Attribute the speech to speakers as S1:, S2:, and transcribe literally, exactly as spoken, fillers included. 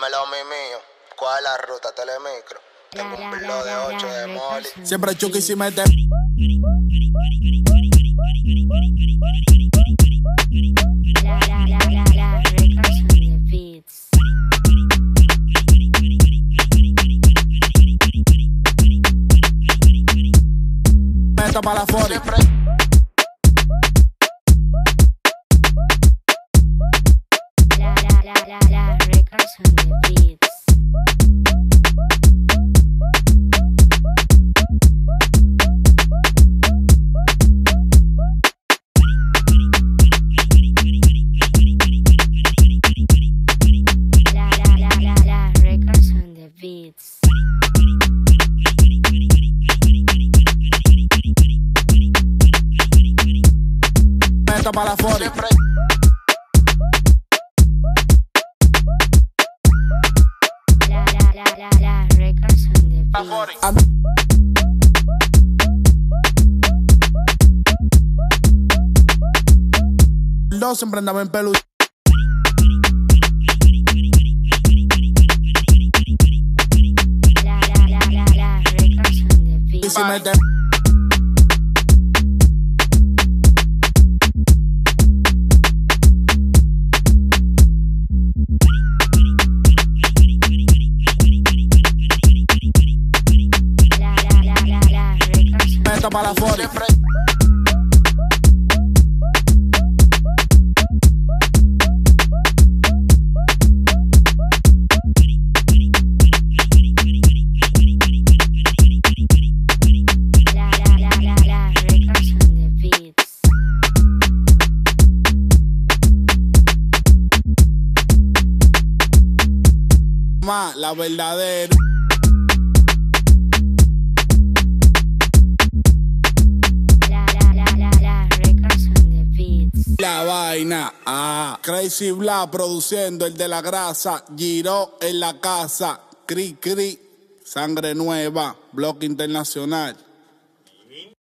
S1: Dímelo, mi mío. ¿Cuál es la ruta? Telemicro. Tengo un blog de ocho de Molly.
S2: Siempre Chucky si mete.
S3: La la la la la records on the beats.
S2: Meto para la forty.
S1: Siempre.
S3: La la la la la records on the beats. La la la la la records on the beats.
S2: Meto para la forty.
S1: Siempre.
S3: La la la la la records on the
S1: La
S3: beats.
S1: forty.
S2: A Dos siempre andaba en pelu.
S3: La la la la la records on the
S2: Y
S3: beats.
S2: si mete.
S3: La la la la la records on
S2: Meto para la forty.
S1: Siempre.
S3: La la la la la records on the beats.
S2: Más la verdadera.
S3: La la la la la records on the beats.
S2: La vaina, ah, Crazy Bla produciendo el de la grasa, Giro en la casa, Cri Cri, Sangre Nueva, Bloque Internacional.